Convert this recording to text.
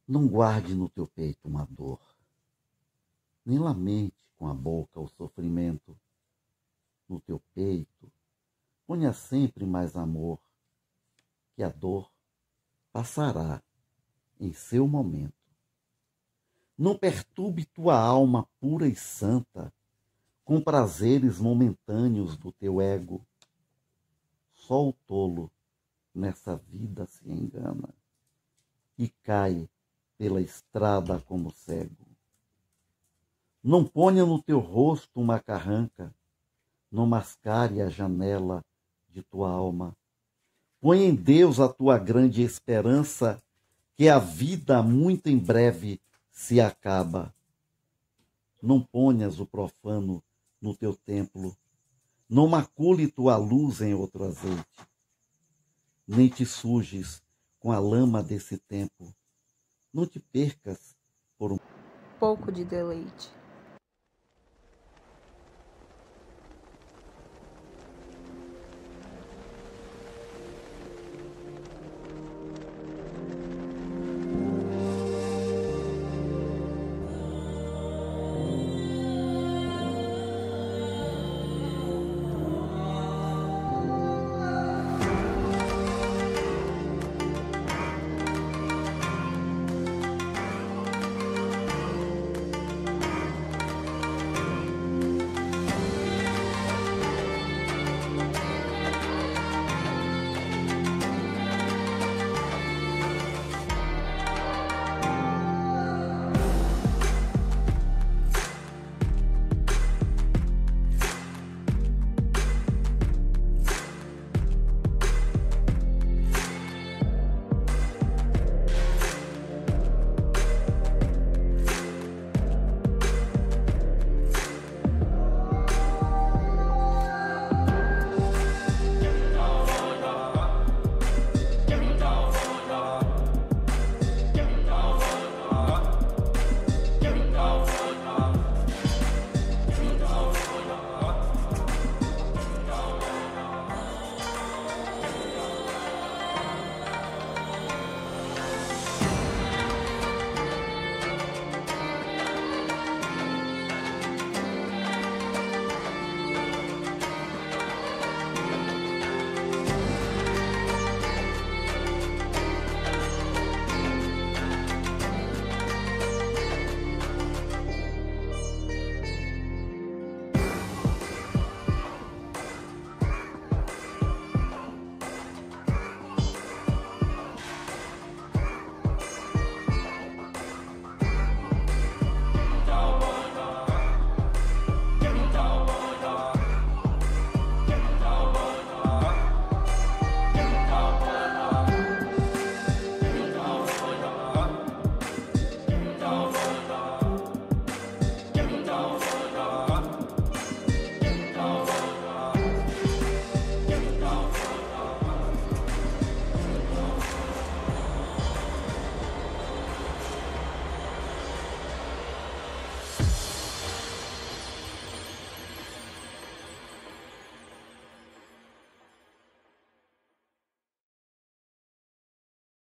Não guarde no teu peito uma dor, nem lamente com a boca o sofrimento. No teu peito, ponha sempre mais amor, que a dor passará em seu momento. Não perturbe tua alma pura e santa com prazeres momentâneos do teu ego. Só o tolo nessa vida se engana e cai pela estrada como cego. Não ponha no teu rosto uma carranca, não mascare a janela de tua alma. Põe em Deus a tua grande esperança, que a vida muito em breve se acaba. Não ponhas o profano no teu templo, não macule tua luz em outro azeite, nem te sujes com a lama desse tempo. Não te percas por um pouco de deleite.